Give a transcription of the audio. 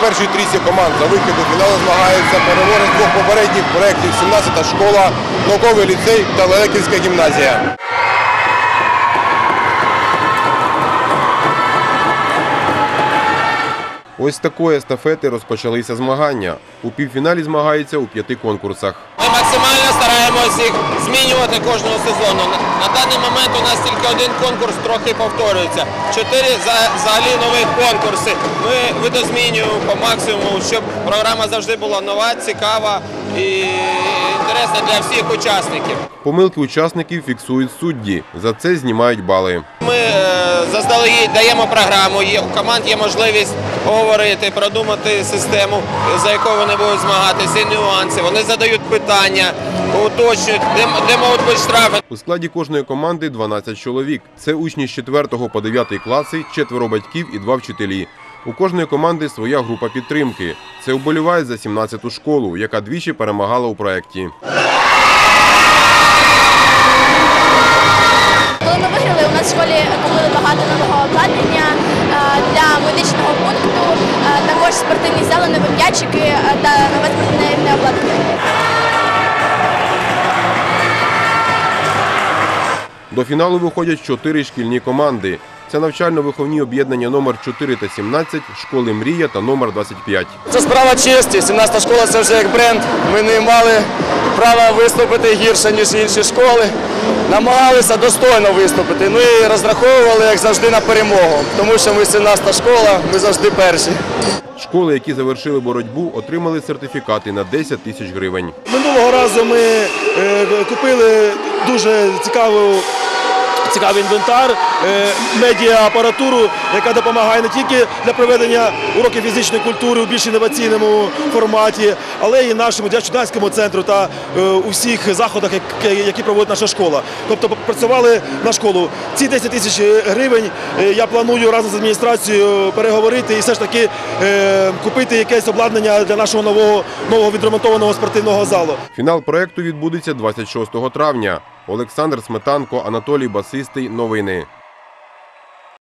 першій трійці команд за вихід у фінал змагаються переможець двох попередніх проєктів 17-та школа, науковий ліцей та Лелеківська гімназія. Ось з такої естафети розпочалися змагання. У півфіналі змагаються у 5 конкурсах. Ми максимально стараємося їх змінювати кожного сезону. На даний момент у нас тільки один конкурс трохи повторюється. 4 взагалі нових конкурси. Ми видозмінюємо по максимуму, щоб програма завжди була нова, цікава і інтересна для всіх учасників. Помилки учасників фіксують судді. За це знімають бали. Ми заздалегідь даємо програму, у команд є можливість говорити, продумати систему, за якою вони будуть змагатися, нюанси. Вони задають питання, уточнюють, де можуть бути штрафи. У складі кожної команди 12 чоловік. Це учні з 4 по 9 класи, 4 батьків і 2 вчителі. У кожної команди своя група підтримки. Це вболівають за 17-ту школу, яка двічі перемагала у проєкті. Коли ми виграли, у нас в школі купили багато нового обладнання для медичного пункту, також спортивні зали, нові м'ячики та нове спортивне обладнання. До фіналу виходять 4 шкільні команди. Це навчально-виховні об'єднання номер 4 та 17, школи «Мрія» та номер 25. Це справа честі. 17-та школа – це вже як бренд. Ми не мали права виступити гірше, ніж інші школи. Намагалися достойно виступити. Ну і розраховували, як завжди, на перемогу. Тому що ми 17-та школа, ми завжди перші. Школи, які завершили боротьбу, отримали сертифікати на 10 тисяч гривень. Минулого разу ми купили дуже цікавий інвентар, медіа-апаратуру, яка допомагає не тільки для проведення уроків фізичної культури у більш інноваційному форматі, але і нашому дитячо-юнацькому центру та у всіх заходах, які проводить наша школа. Тобто працювали на школу. Ці 10 тисяч гривень я планую разом з адміністрацією переговорити і все ж таки купити якесь обладнання для нашого нового відремонтованого спортивного залу. Фінал проєкту відбудеться 26 травня. Олександр Сметанко, Анатолій Басистий. Новини.